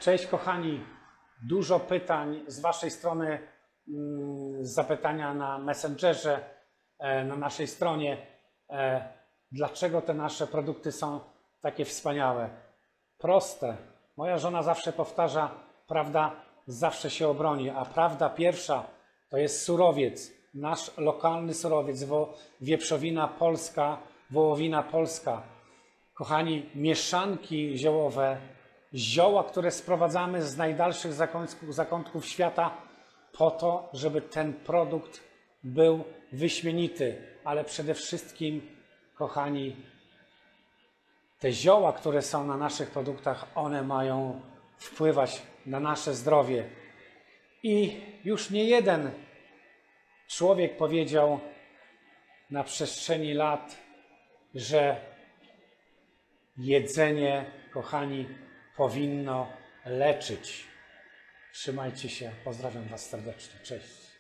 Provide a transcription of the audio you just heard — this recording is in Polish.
Cześć kochani, dużo pytań z Waszej strony, zapytania na Messengerze, na naszej stronie. Dlaczego te nasze produkty są takie wspaniałe? Proste. Moja żona zawsze powtarza, prawda zawsze się obroni, a prawda pierwsza to jest surowiec, nasz lokalny surowiec, wieprzowina polska, wołowina polska. Kochani, mieszanki ziołowe, zioła, które sprowadzamy z najdalszych zakątków świata po to, żeby ten produkt był wyśmienity. Ale przede wszystkim, kochani, te zioła, które są na naszych produktach, one mają wpływać na nasze zdrowie. I już nie jeden człowiek powiedział na przestrzeni lat, że jedzenie, kochani, powinno leczyć. Trzymajcie się, pozdrawiam Was serdecznie. Cześć.